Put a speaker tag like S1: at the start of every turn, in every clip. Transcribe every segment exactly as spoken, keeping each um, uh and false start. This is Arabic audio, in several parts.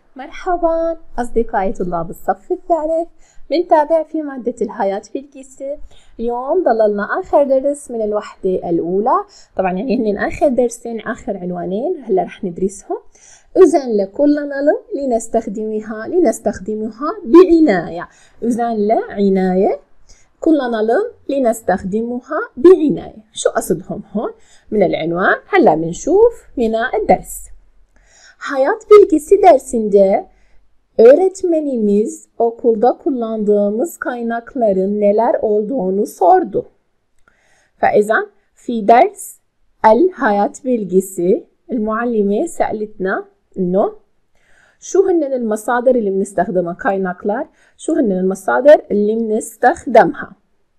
S1: مرحبا أصدقائي طلاب الصف الثالث. بنتابع في مادة الحياة في الكيسة. اليوم ضللنا آخر درس من الوحدة الأولى، طبعا يعني هن آخر درسين آخر عنوانين هلا رح ندرسهم. إذن لكل نلم لنستخدمها لنستخدمها بعناية. إذن لعناية كل نلم لنستخدمها بعناية. شو قصدهم هون من العنوان؟ هلا بنشوف من الدرس. Hayat bilgisi dersinde öğretmenimiz okulda kullandığımız kaynakların neler olduğunu sordu. فإذا في درس الحياة bilgisi المعلمة سألتنا إنه شو هن المصادر اللي بنستخدمها، kaynaklar شو هن المصادر اللي بنستخدمها.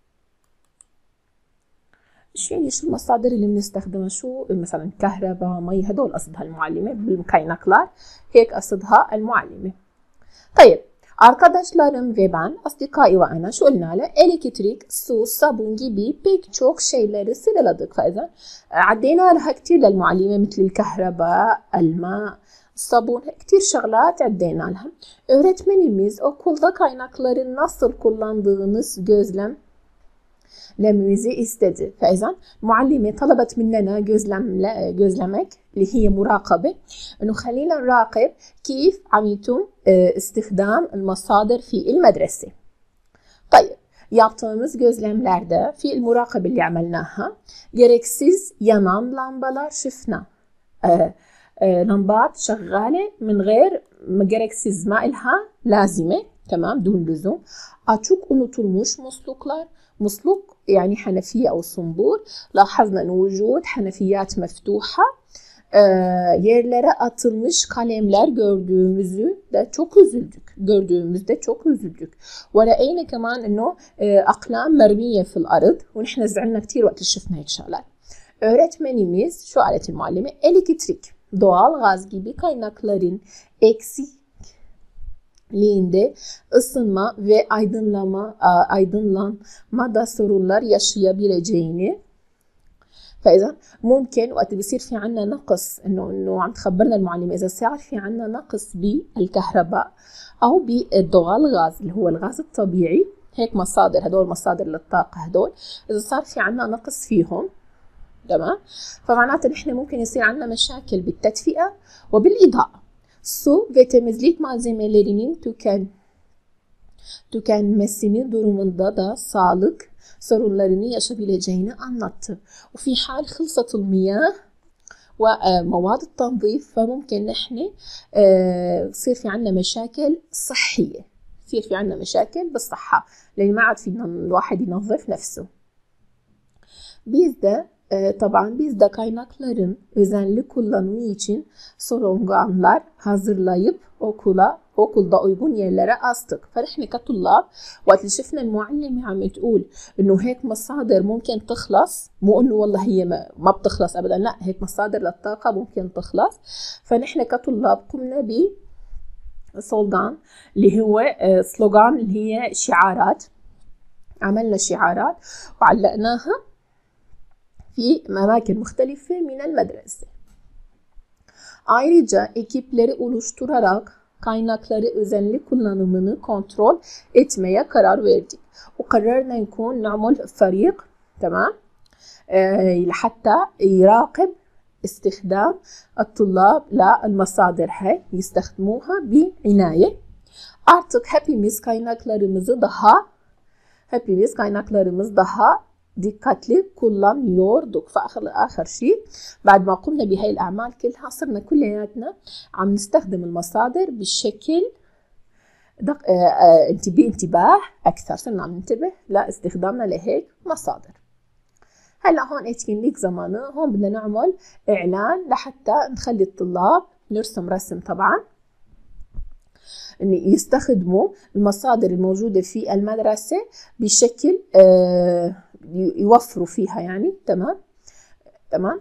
S1: شو يعني شو المصادر اللي بنستخدمها؟ شو مثلا كهرباء، مي، هدول قصدها المعلمة بالكاينaklar، هيك قصدها المعلمة. طيب arkadaşlarım ve ben أصدقائي وأنا شو قلنا له؟ elektrik, su, sabun gibi pek çok şeyleri sıraladık. فإذا عدينا لها كتير للمعلمة مثل الكهرباء، الماء، الصابون، كتير şغلات عدينا لها. Öğretmenimiz okulda kaynakları nasıl kullandığınız gözlem لميزي istedi. فإذا معلمة طلبت مننا gözlem gözlemek اللي هي مراقبة، إنه خلينا نراقب كيف عم يتم استخدام المصادر في المدرسة. طيب yaptığımız gözlemlerde في المراقبة اللي عملناها gereksiz yanan lambalar شفنا لمبات شغالة من غير gereksiz ما إلها لازمة، تمام، دون لزوم. açık unutulmuş musluklar، musluk يعني حنفية أو صنبور، لاحظنا أن وجود حنفيات مفتوحة. آه yerlere atılmış kalemler gördüğümüzü de çok üzüldük. gördüğümüzde çok üzüldük. ورأينا كمان إنه أقلام مرمية في الأرض ونحن زعلنا كتير وقت شفنا هيك شغلات. öğretmenimiz şu قالت المعلمة elektrik، doğal gaz gibi kaynakların eksik liğinde ısınma ve aydınlama aydınlanmada sorunlar yaşayabileceğini. فإذا ممكن وقت بيصير في عنا نقص إنه إنه عم تخبرنا المعلمة إذا صار في عنا نقص بالكهرباء أو بالضوء الغاز اللي هو الغاز الطبيعي، هيك مصادر هدول مصادر للطاقة هدول، إذا صار في عنا نقص فيهم، تمام، فمعناته نحن ممكن يصير عنا مشاكل بالتدفئة وبالإضاءة. Su ve temizlik malzemelerinin tüken, tükenmesini durumunda da sağlık sorunlarını yaşayabileceğini anlattı. وفي حال خلصت المياه ومواد التنظيف فممكن نحن يصير في عنا مشاكل صحية، يصير في عنا مشاكل بالصحة لأن ما عاد فينا الواحد ينظف نفسه. Biz de Taban biz de kaynakların özenli kullanımı için sloganlar hazırlayıp okula okulda uygun yerlere astık. فنحن كطلاب وقت اللي شفنا المعلمة عم تقول إنه هيك مصادر ممكن تخلص، مو إنه والله هي ما بتخلص أبدا، لا، هيك مصادر للطاقة ممكن تخلص. فنحن كطلاب قمنا ب سلوغان اللي هو سلوغان اللي هي شعارات، عملنا شعارات وعلقناها في أماكن مختلفة من المدرسة. Ayrıca ekipleri oluşturarak kaynakları özenli kullanımını kontrol etmeye karar verdik. وقررنا نكون نعمل فريق، تمام، لحتى يراقب استخدام الطلاب للمصادر هاي يستخدموها بعناية. Artık hepimiz kaynaklarımızı daha hepimiz kaynaklarımız daha dikkatli kullanıyorduk. فآخر آخر شيء بعد ما قمنا بهاي الأعمال كلها صرنا كلياتنا عم نستخدم المصادر بشكل دق... بانتباه أكثر، صرنا عم ننتبه لاستخدامنا لهيك مصادر. هلا هون اتكين زمانه، هون بدنا نعمل إعلان لحتى نخلي الطلاب نرسم رسم طبعا إن يستخدموا المصادر الموجودة في المدرسة بشكل آه يوفروا فيها يعني، تمام تمام.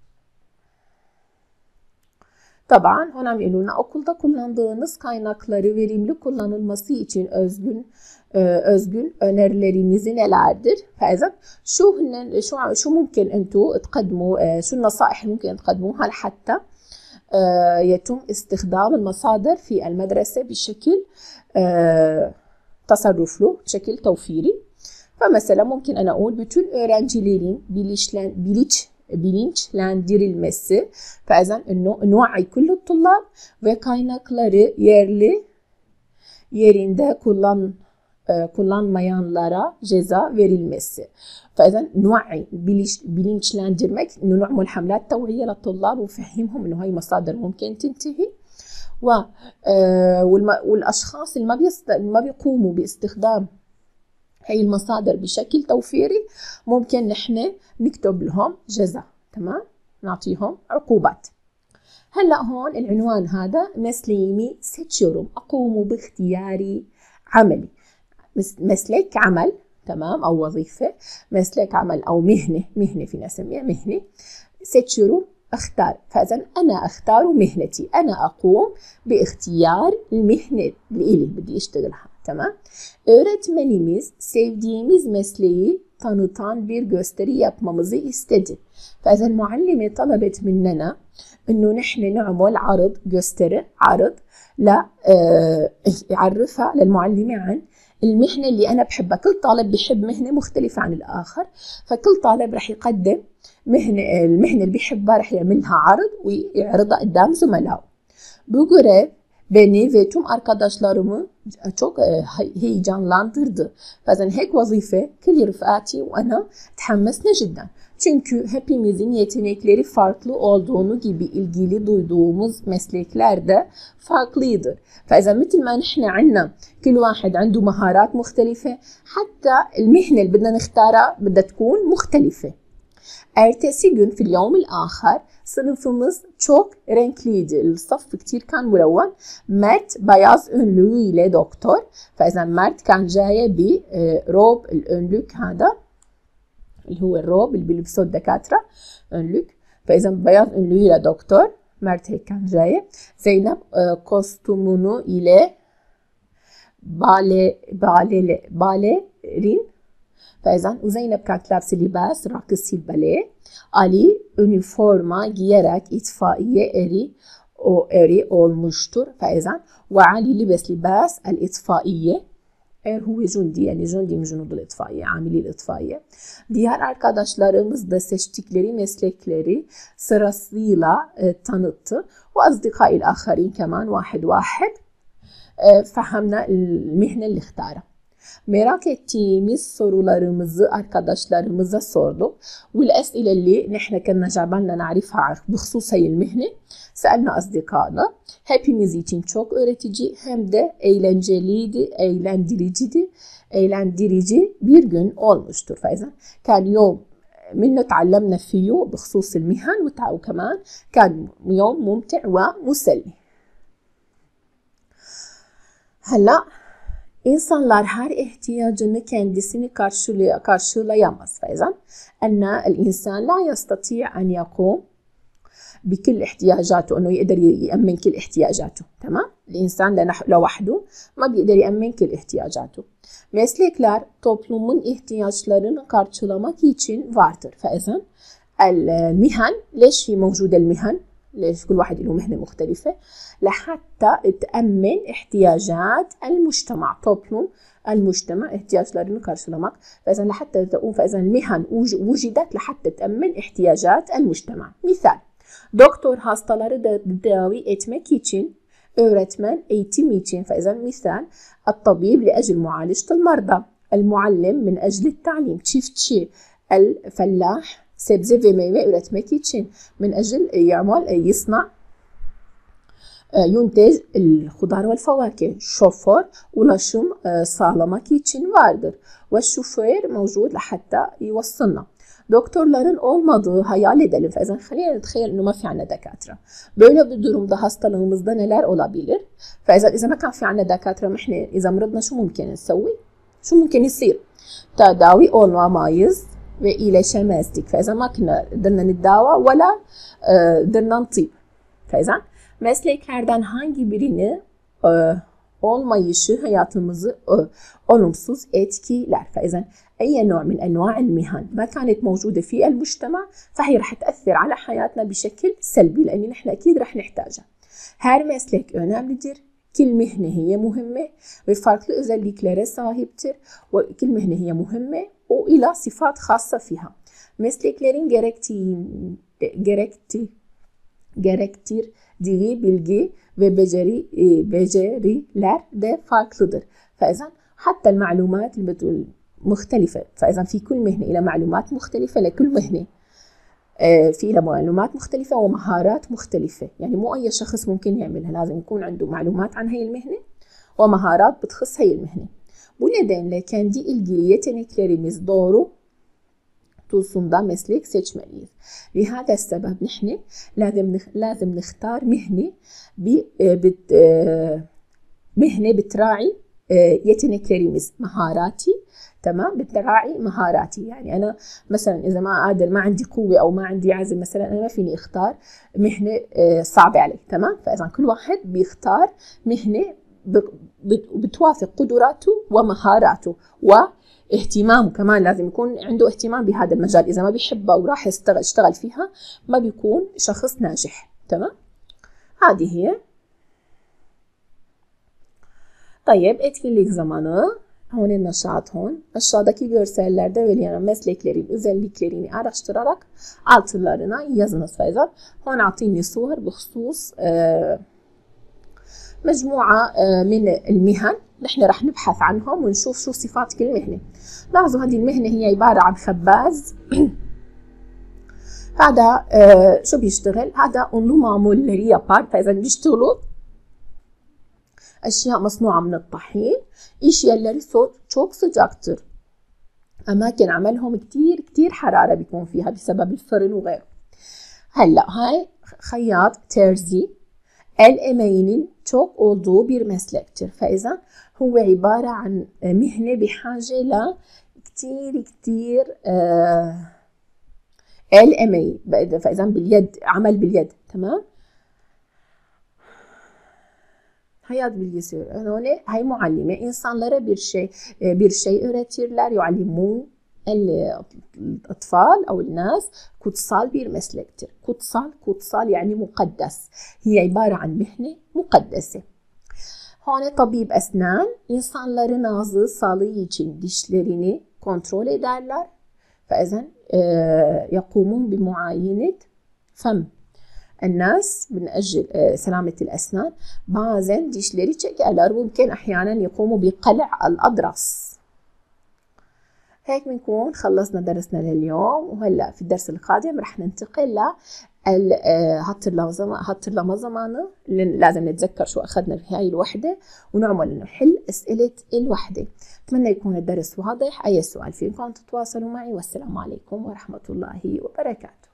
S1: طبعا هون عم يقولوا لنا okulda kullandığınız kaynakları verimli kullanılması için özgün özgün önerileriniz nelerdir؟ فإذا شو هن شو شو ممكن أنتوا تقدموا، شو النصائح ممكن تقدموها لحتى يتم استخدام المصادر في المدرسة بشكل تصرف له بشكل توفيري. فمثلا ممكن أنا أقول bütün öğrencilerin bilinç bilinçlendirilmesi. فإذا إنه نوعي كل الطلاب ve kaynakları yerli yerinde kullan kullanmayanlara ceza verilmesi. فإذا نوعي bilinçlendirmek إنه نعمل حملات توعية للطلاب وفهمهم إنه هاي مصادر ممكن تنتهي. و والأشخاص اللي ما بيست... ما بيقوموا باستخدام هاي المصادر بشكل توفيري ممكن نحن نكتب لهم جزاء. تمام، نعطيهم عقوبات. هلا هون العنوان هذا mesleğimi seçiyorum، أقوم باختياري عملي. مسلك عمل، تمام، أو وظيفة، مسلك عمل أو مهنة، مهنة فينا نسميها مهنة. seçiyorum أختار، فإذا أنا أختار مهنتي، أنا أقوم باختيار المهنة اللي بدي أشتغلها. Tamam. Öğretmenimiz sevdiğimiz mesleği tanıtan bir gösteri yapmamızı istedi. فإذا المعلمة طلبت مننا إنه نحن نعمل عرض gösteri عرض لا يعرفها للمعلمة عن المهنة اللي أنا بحبها. كل طالب بيحب مهنة مختلفة عن الآخر، فكل طالب رح يقدم مهنة المهنة اللي بيحبها رح يعملها عرض ويعرضها قدام زملائه. Bu görev beni ve tüm arkadaşlarımı çok heyecanlandırdı. Bazen hek vazife كل رفقاتي وأنا تحمسنا جدا. Çünkü hepimizin yetenekleri farklı olduğunu gibi ilgili duyduğumuz meslekler de farklıdır. فإذا مثل ما نحن عنا كل واحد عنده مهارات مختلفة، حتى المهنة اللي بدنا نختارها بدها تكون مختلفة. Ertesi gün في اليوم الآخر sınıfımız çok renkliydi. الصف كتير كان ملون. Mert beyaz önlüğüyle doktor. فإذا Mert كان جاي بروب الأنلوك هذا اللي هو الروب اللي بيلبسوه الدكاترة أنلوك. فإذا beyaz önlüğüyle doktor. Mert هيك كان جاي. Zeynep kostümünü ile bale bale balerin. فإذا وزينب كانت لابسة لباس راقصي الباليه. Ali üniforma giyerek itfaiye eri o eri olmuştur. فإذا وعلي لبس لباس الإطفائية. Er هو جندي يعني جندي من جنود الإطفائية، عاملي الإطفائية. Diğer arkadaşlarımız da seçtikleri meslekleri sırasıyla e, tanıttı. وأصدقائي الآخرين كمان واحد واحد e, فهمنا المهنة اللي اختارها. Merak ettiğimiz sorularımızı arkadaşlarımıza sorduk. والأسئلة اللي نحن كنا جعبالنا نعرفها بخصوص هي المهنة سألنا أصدقائنا. Hepimiz için çok öğretici hem de eğlenceliydi, eğlendiriciydi, eğlendirici bir gün olmuştur. فإذا كان يوم منه تعلمنا فيه بخصوص المهن وكمان كان يوم ممتع ومسلي. هلا İnsanlar her ihtiyacını kendisini karşılay karşılayamaz. فإذا أن الإنسان لا يستطيع أن يقوم بكل احتياجاته، إنه يقدر يأمن كل احتياجاته. تمام؟ الإنسان لوحده ما بيقدر يأمن كل احتياجاته. Meslekler toplumun ihtiyaçlarını karşılamak için vardır. فإذا المهن ليش هي موجودة المهن؟ ليش كل واحد له مهنة مختلفة؟ لحتى تأمن احتياجات المجتمع. toplum المجتمع احتياجlarını karşılamak. فإذا لحتى تقوم فإذا المهن وجدت لحتى تأمن احتياجات المجتمع. مثال: doktor hastaları da tedavi etmek için, öğretmen eğitim için. فإذا مثال: الطبيب لأجل معالجة المرضى، المعلم من أجل التعليم. çiftçi الفلاح sebze ve meyve üretmek için من أجل يعمل يصنع ينتج الخضار والفواكه. şoför ulaşım sağlamak için vardır. والشوفير موجود لحتى يوصلنا. doktorların olmadığı hayal edelim. فإذا خلينا نتخيل إنه ما في عنا دكاترة. böyle bir durumda hastalığımızda neler olabilir? فإذا إذا ما كان في عنا دكاترة إحنا إذا مرضنا شو ممكن نسوي؟ شو ممكن يصير؟ تداوي olamayız ve iyileşemezdik. فإذا ما كنا قدرنا نتداوى ولا قدرنا نطيب. فإذا mesleklerden hangi birini e, olmayışı hayatımızı olumsuz etkiler. فإذا أي نوع من أنواع المهن ما كانت موجودة في المجتمع فهي رح تأثر على حياتنا بشكل سلبي لأن نحن أكيد رح نحتاجها. Her meslek önemlidir. Kil mihne muhimme ve farklı özelliklere sahiptir. Ve kil mihne muhimme o ila sıfat hassa fiha. Mesleklerin gerektiği, gerekti, gerektirdiği bilgi ve beceri, beceriler de farklıdır. فإذا حتى المعلومات مختلفة. فإذا في كل مهنة إلى معلومات مختلفة لكل مهنة. في إلى معلومات مختلفة ومهارات مختلفة. يعني مو أي شخص ممكن يعملها. لازم يكون عنده معلومات عن هاي المهنة ومهارات بتخص هاي المهنة. Bu nedenle kendi ilgili yeteneklerimiz doğru tulsunda meslek seçmeliyiz. لهذا السبب نحن لازم لازم نختار مهنة بت مهنة بتراعي yeteneklerimiz مهاراتي تمام بتراعي مهاراتي. يعني أنا مثلا إذا ما قادر ما عندي قوة أو ما عندي عزم مثلا أنا ما فيني اختار مهنة صعبة علي تمام. فإذا كل واحد بيختار مهنة بتوافق قدراته ومهاراته واهتمامه. كمان لازم يكون عنده اهتمام بهذا المجال. إذا ما بيحبها وراح يشتغل يشتغل فيها ما بيكون شخص ناجح تمام. هذه هي. طيب etkinlik zamanı. Hon النشاط hon. Aşağıdaki görsellerde verilen mesleklerin özelliklerini araştırarak altlarına yazınız. فإذا هون عاطيني صور بخصوص مجموعة من المهن نحن رح نبحث عنهم ونشوف شو صفات كل مهنة. لاحظوا هذه المهنة هي عبارة عن خباز. هذا شو بيشتغل؟ هذا onlu mamulleri yapar. فإذا بيشتغلوا أشياء مصنوعة من الطحين. إيش يلي çok sıcaktır. أماكن عملهم كتير كتير حرارة بيكون فيها بسبب الفرن وغيره. هلا هاي خياط terzi el emeğinin çok olduğu bir meslektir. فإذا هو عبارة عن مهنة بحاجة ل كتير كتير el emeği. فإذا باليد عمل باليد تمام. Hayat bilgisi öğretmeni, hay muallime insanlara bir şey bir şey öğretirler. Yuallimun el-atfal أو الناس kutsal bir meslektir. Kutsal, kutsal yani mukaddes. Hiye ibare an mihne mukaddese. Hane tabib esnan insanların ağzı sağlığı için dişlerini kontrol ederler. فإذا يقومون بمعاينة فم الناس من أجل سلامة الأسنان. bazen dişleri çekerler. ممكن أحيانا يقوموا بقلع الأضرس. هيك بنكون خلصنا درسنا لليوم. وهلا في الدرس القادم رح ننتقل ل هالترلمة زمانه. لازم نتذكر شو أخذنا في هاي الوحدة ونعمل نحل أسئلة الوحدة. أتمنى يكون الدرس واضح. أي سؤال فيكم تتواصلوا معي. والسلام عليكم ورحمة الله وبركاته.